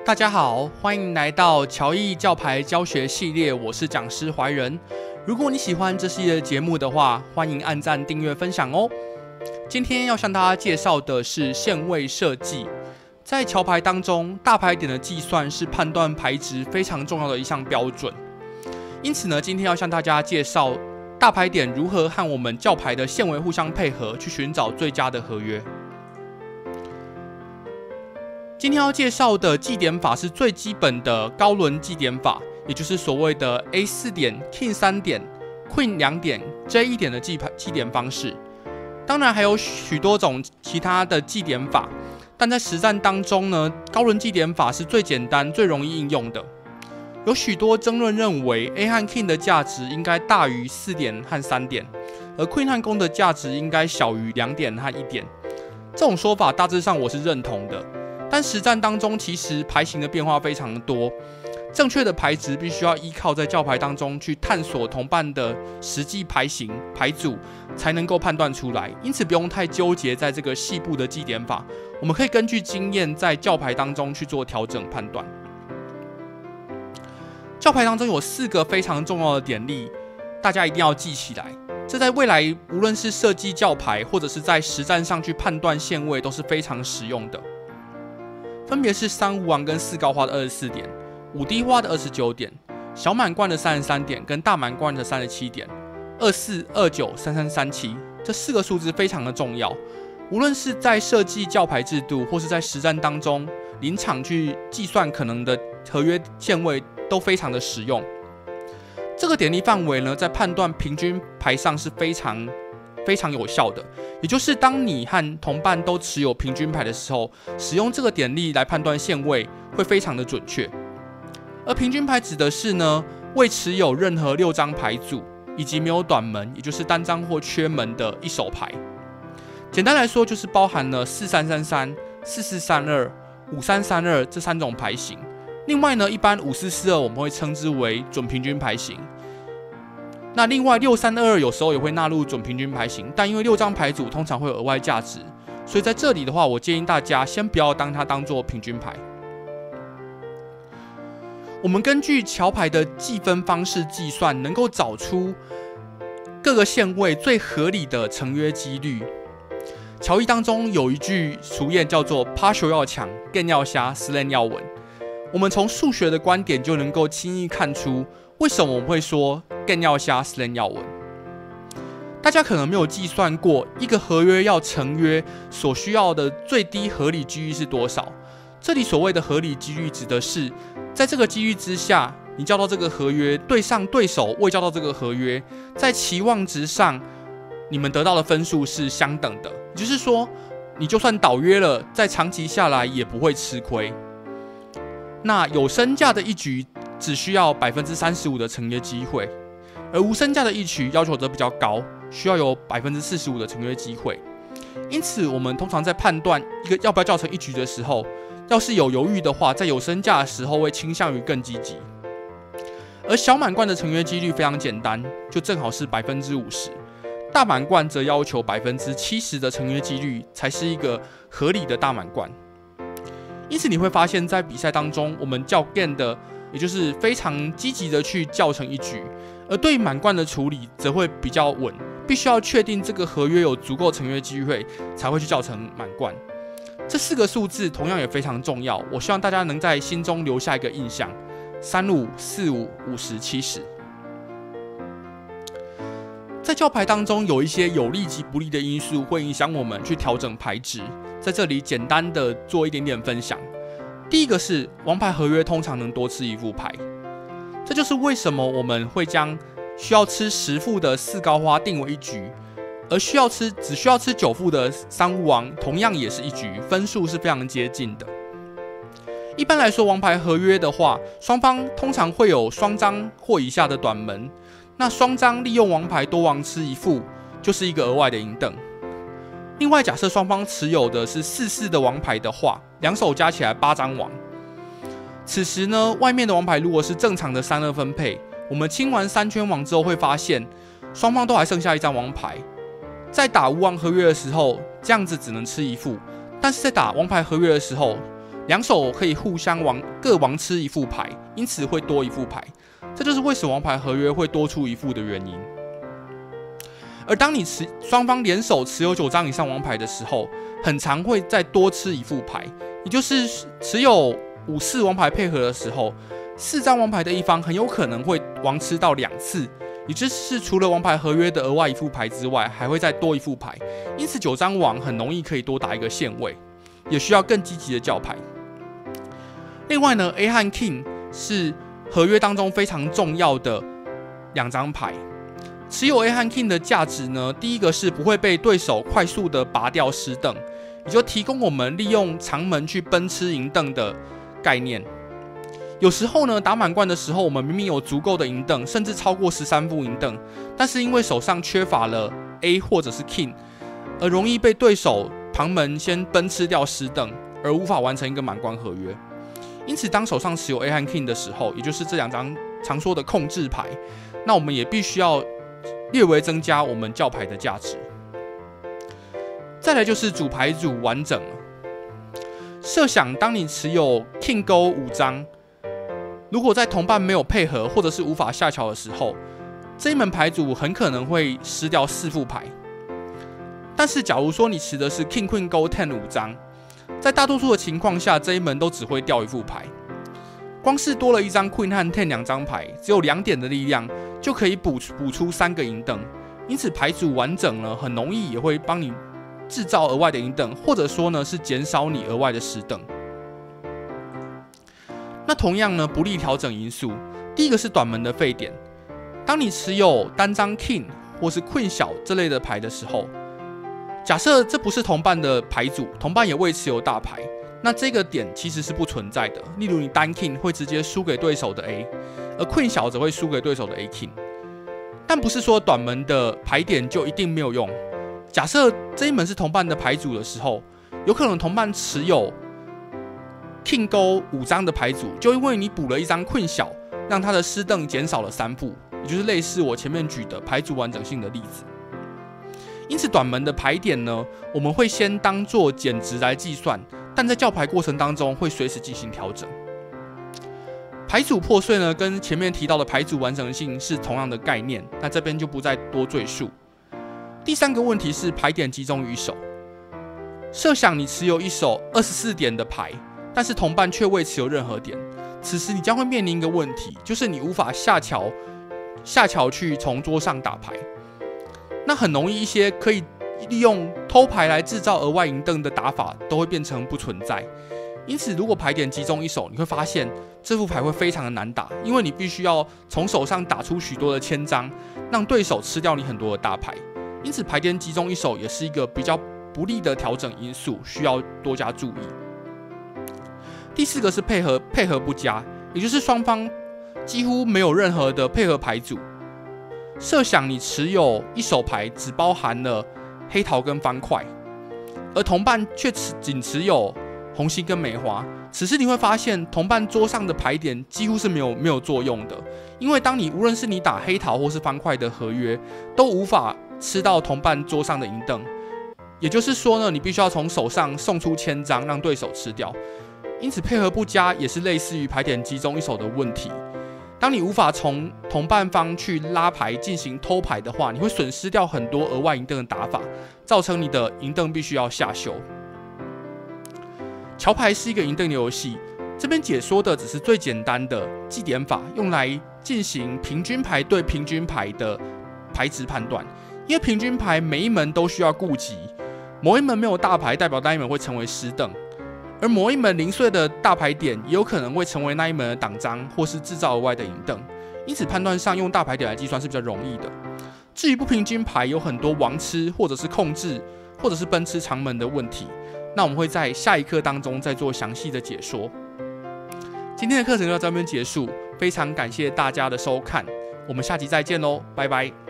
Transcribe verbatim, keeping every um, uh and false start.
大家好，欢迎来到乔义教牌教学系列，我是讲师怀仁。如果你喜欢这系列的节目的话，欢迎按赞、订阅、分享哦。今天要向大家介绍的是限位设计。在桥牌当中，大牌点的计算是判断牌值非常重要的一项标准。因此呢，今天要向大家介绍大牌点如何和我们教牌的限位互相配合，去寻找最佳的合约。今天要介绍的计点法是最基本的高轮计点法，也就是所谓的 A 四 点、King 三 点、Queen 两点、J 一 点的计计点方式。当然还有许多种其他的计点法，但在实战当中呢，高轮计点法是最简单、最容易应用的。有许多争论认为 A 和 King 的价值应该大于四点和三点，而 Queen 和公的价值应该小于两点和一点。这种说法大致上我是认同的。但实战当中，其实牌型的变化非常多，正确的牌值必须要依靠在教牌当中去探索同伴的实际牌型、牌组，才能够判断出来。因此，不用太纠结在这个细部的计点法，我们可以根据经验在教牌当中去做调整判断。教牌当中有四个非常重要的典例，大家一定要记起来。这在未来无论是设计教牌，或者是在实战上去判断限位，都是非常实用的。分别是三无王跟四高花的二十四点，五低花的二十九点，小满贯的三十三点跟大满贯的三十七点，二四、二九、三三、三七，这四个数字非常的重要。无论是在设计教牌制度，或是在实战当中临场去计算可能的合约限位，都非常的实用。这个典例范围呢，在判断平均牌上是非常非常有效的，也就是当你和同伴都持有平均牌的时候，使用这个典例来判断限位会非常的准确。而平均牌指的是呢，未持有任何六张牌组，以及没有短门，也就是单张或缺门的一手牌。简单来说，就是包含了四三三三、四四三二、五三三二这三种牌型。另外呢，一般五四四二我们会称之为准平均牌型。那另外六三二二有时候也会纳入准平均牌型，但因为六张牌组通常会有额外价值，所以在这里的话，我建议大家先不要当它当做平均牌。我们根据桥牌的计分方式计算，能够找出各个线位最合理的成约几率。桥义当中有一句俗谚叫做 partial 要强 ，gain 要瞎 ，slant 要稳。我们从数学的观点就能够轻易看出，为什么我们会说 gain 要瞎 ，slant 要稳。大家可能没有计算过，一个合约要成约所需要的最低合理几率是多少？这里所谓的合理几率，指的是在这个几率之下，你交到这个合约，对上对手未交到这个合约，在期望值上，你们得到的分数是相等的。也就是说，你就算倒约了，在长期下来也不会吃亏。那有身价的一局只需要 百分之三十五 的成约机会，而无身价的一局要求则比较高，需要有 百分之四十五 的成约机会。因此，我们通常在判断一个要不要叫成一局的时候，要是有犹豫的话，在有身价的时候会倾向于更积极。而小满贯的成约几率非常简单，就正好是 百分之五十， 大满贯则要求 百分之七十 的成约几率才是一个合理的大满贯。因此你会发现在比赛当中，我们叫 gain 的，也就是非常积极的去叫成一局，而对满贯的处理则会比较稳，必须要确定这个合约有足够成约机会，才会去叫成满贯。这四个数字同样也非常重要，我希望大家能在心中留下一个印象：三五、四五、五十、七十。在教牌当中，有一些有利及不利的因素会影响我们去调整牌值。在这里简单的做一点点分享。第一个是王牌合约通常能多吃一副牌，这就是为什么我们会将需要吃十副的四高花定为一局，而需要吃只需要吃九副的三无王同样也是一局，分数是非常接近的。一般来说，王牌合约的话，双方通常会有双张或以下的短门，那双张利用王牌多王吃一副，就是一个额外的银等。另外，假设双方持有的是四四的王牌的话，两手加起来八张王。此时呢，外面的王牌如果是正常的三二分配，我们清完三圈王之后会发现，双方都还剩下一张王牌。在打无王合约的时候，这样子只能吃一副；但是在打王牌合约的时候， 两手可以互相王各王吃一副牌，因此会多一副牌。这就是为什么王牌合约会多出一副的原因。而当你持双方联手持有九张以上王牌的时候，很常会再多吃一副牌，也就是持有五次王牌配合的时候，四张王牌的一方很有可能会王吃到两次，也就是除了王牌合约的额外一副牌之外，还会再多一副牌。因此九张王很容易可以多打一个线位，也需要更积极的叫牌。另外呢 ，A 和 King 是合约当中非常重要的两张牌。持有 A 和 King 的价值呢，第一个是不会被对手快速的拔掉失凳，也就提供我们利用长门去奔吃银凳的概念。有时候呢，打满贯的时候，我们明明有足够的银凳，甚至超过十三副银凳，但是因为手上缺乏了 A 或者是 King， 而容易被对手旁门先奔吃掉失凳，而无法完成一个满贯合约。因此，当手上持有 A 和 King 的时候，也就是这两张常说的控制牌，那我们也必须要略微增加我们叫牌的价值。再来就是主牌组完整了。设想当你持有 King 勾五张，如果在同伴没有配合或者是无法下桥的时候，这一门牌组很可能会失掉四副牌。但是假如说你持的是 King Queen 勾 ten 五张，在大多数的情况下，这一门都只会掉一副牌。光是多了一张 Queen 和 ten 两张牌，只有两点的力量就可以补补出三个银凳。因此牌组完整了，很容易也会帮你制造额外的银凳，或者说呢是减少你额外的失凳。那同样呢，不利调整因素，第一个是短门的沸点。当你持有单张 King 或是 Queen 小这类的牌的时候，假设这不是同伴的牌组，同伴也未持有大牌，那这个点其实是不存在的。例如你单 King 会直接输给对手的 A， 而 Queen 小则会输给对手的 A King。但不是说短门的牌点就一定没有用。假设这一门是同伴的牌组的时候，有可能同伴持有 King 勾五张的牌组，就因为你补了一张 Queen 小，让他的失凳减少了三副，也就是类似我前面举的牌组完整性的例子。因此短门的牌点呢，我们会先当作减值来计算，但在叫牌过程当中会随时进行调整。牌组破碎呢，跟前面提到的牌组完整性是同样的概念，那这边就不再多赘述。第三个问题是牌点集中于一手。设想你持有一手二十四点的牌，但是同伴却未持有任何点，此时你将会面临一个问题，就是你无法下桥下桥去从桌上打牌。那很容易一些可以利用偷牌来制造额外银凳的打法都会变成不存在。因此，如果牌点集中一手，你会发现这副牌会非常的难打，因为你必须要从手上打出许多的千张，让对手吃掉你很多的大牌。因此，牌点集中一手也是一个比较不利的调整因素，需要多加注意。第四个是配合配合不佳，也就是双方几乎没有任何的配合牌组。设想你持有一手牌只包含了黑桃跟方块，而同伴却仅持有红心跟梅花，此时你会发现同伴桌上的牌点几乎是没有没有作用的，因为当你无论是你打黑桃或是方块的合约，都无法吃到同伴桌上的银凳。也就是说呢，你必须要从手上送出千张，让对手吃掉。因此配合不佳也是类似于牌点集中一手的问题。当你无法从同伴方去拉牌进行偷牌的话，你会损失掉很多额外银凳的打法，造成你的银凳必须要下修。桥牌是一个银凳的游戏，这边解说的只是最简单的计点法，用来进行平均牌对平均牌的牌值判断。因为平均牌每一门都需要顾及，某一门没有大牌，代表那一门会成为失凳。而某一门零碎的大牌点也有可能会成为那一门的挡章，或是制造额外的银凳，因此判断上用大牌点来计算是比较容易的。至于不平均牌，有很多王吃或者是控制，或者是奔吃长门的问题，那我们会在下一课当中再做详细的解说。今天的课程就到这边结束，非常感谢大家的收看，我们下集再见喽，拜拜。